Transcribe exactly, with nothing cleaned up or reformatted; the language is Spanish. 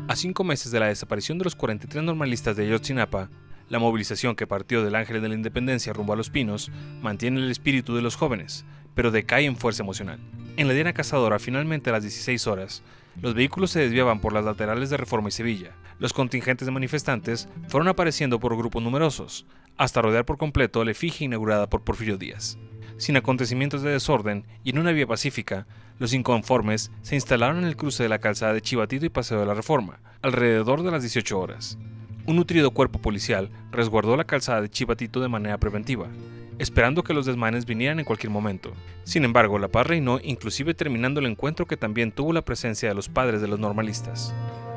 A cinco meses de la desaparición de los cuarenta y tres normalistas de Ayotzinapa, la movilización que partió del Ángel de la Independencia rumbo a Los Pinos mantiene el espíritu de los jóvenes, pero decae en fuerza emocional. En la Diana Cazadora, finalmente a las dieciséis horas, los vehículos se desviaban por las laterales de Reforma y Sevilla. Los contingentes de manifestantes fueron apareciendo por grupos numerosos, hasta rodear por completo la efigie inaugurada por Porfirio Díaz. Sin acontecimientos de desorden y en una vía pacífica, los inconformes se instalaron en el cruce de la calzada de Chivatito y Paseo de la Reforma, alrededor de las dieciocho horas. Un nutrido cuerpo policial resguardó la calzada de Chivatito de manera preventiva, esperando que los desmanes vinieran en cualquier momento. Sin embargo, la paz reinó, inclusive terminando el encuentro que también tuvo la presencia de los padres de los normalistas.